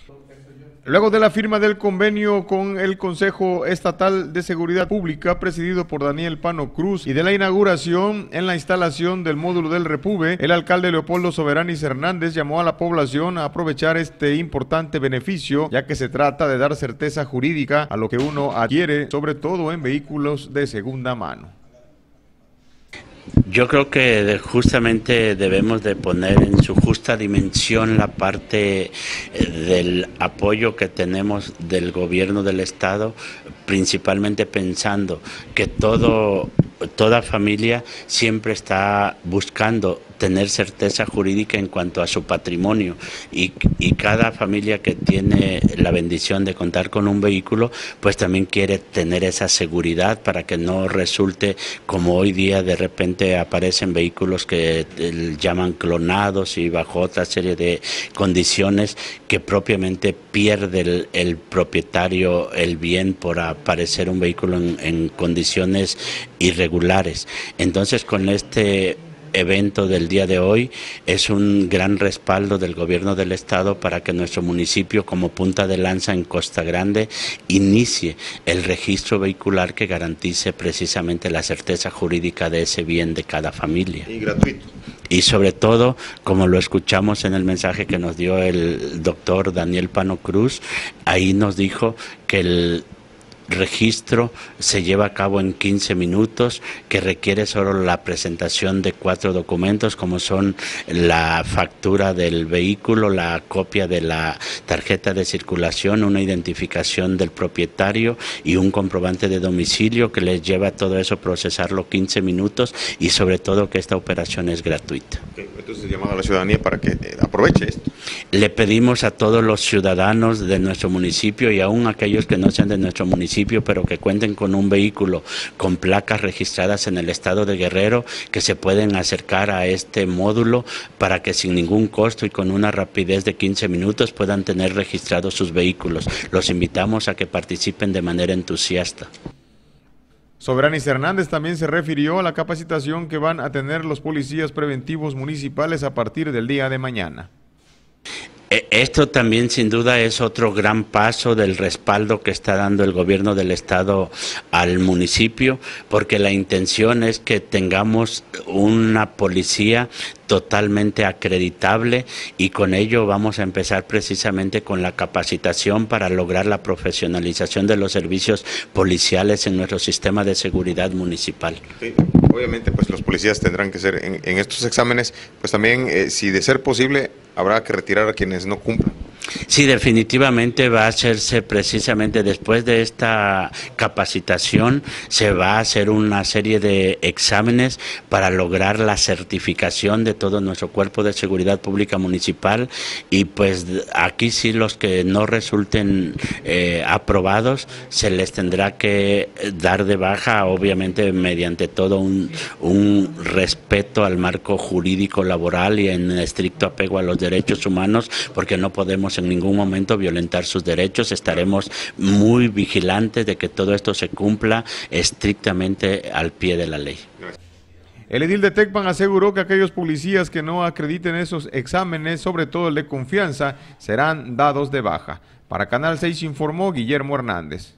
Luego de la firma del convenio con el Consejo Estatal de Seguridad Pública, presidido por Daniel Pano Cruz, y de la inauguración en la instalación del módulo del Repube, el alcalde Leopoldo Soberanis Hernández llamó a la población a aprovechar este importante beneficio, ya que se trata de dar certeza jurídica a lo que uno adquiere, sobre todo en vehículos de segunda mano. Yo creo que justamente debemos de poner en su justa dimensión la parte del apoyo que tenemos del gobierno del estado, principalmente pensando que toda familia siempre está buscando tener certeza jurídica en cuanto a su patrimonio y cada familia que tiene la bendición de contar con un vehículo pues también quiere tener esa seguridad para que no resulte como hoy día de repente aparecen vehículos que llaman clonados y bajo otra serie de condiciones que propiamente pierde el propietario el bien por aparecer un vehículo en condiciones irregulares. Entonces con este evento del día de hoy es un gran respaldo del gobierno del estado para que nuestro municipio como punta de lanza en Costa Grande inicie el registro vehicular que garantice precisamente la certeza jurídica de ese bien de cada familia. Y gratuito. Y sobre todo, como lo escuchamos en el mensaje que nos dio el doctor Daniel Pano Cruz, ahí nos dijo que el registro se lleva a cabo en 15 minutos, que requiere solo la presentación de 4 documentos como son la factura del vehículo, la copia de la tarjeta de circulación, una identificación del propietario y un comprobante de domicilio, que les lleva todo eso procesarlo 15 minutos y sobre todo que esta operación es gratuita. Entonces llamado a la ciudadanía para que aproveche esto. Le pedimos a todos los ciudadanos de nuestro municipio y aún aquellos que no sean de nuestro municipio pero que cuenten con un vehículo con placas registradas en el estado de Guerrero, que se pueden acercar a este módulo para que sin ningún costo y con una rapidez de 15 minutos puedan tener registrados sus vehículos. Los invitamos a que participen de manera entusiasta. Soberanis Hernández también se refirió a la capacitación que van a tener los policías preventivos municipales a partir del día de mañana. Esto también sin duda es otro gran paso del respaldo que está dando el gobierno del estado al municipio, porque la intención es que tengamos una policía totalmente acreditable y con ello vamos a empezar precisamente con la capacitación para lograr la profesionalización de los servicios policiales en nuestro sistema de seguridad municipal. Sí, obviamente pues los policías tendrán que ser en estos exámenes, pues también si de ser posible habrá que retirar a quienes no cumplan. Sí, definitivamente va a hacerse precisamente después de esta capacitación, se va a hacer una serie de exámenes para lograr la certificación de todo nuestro cuerpo de seguridad pública municipal y pues aquí sí los que no resulten aprobados se les tendrá que dar de baja, obviamente mediante todo un respeto al marco jurídico laboral y en estricto apego a los derechos humanos, porque no podemos en ningún momento violentar sus derechos. Estaremos muy vigilantes de que todo esto se cumpla estrictamente al pie de la ley. El edil de Tecpan aseguró que aquellos policías que no acrediten esos exámenes, sobre todo el de confianza, serán dados de baja. Para Canal 6 informó Guillermo Hernández.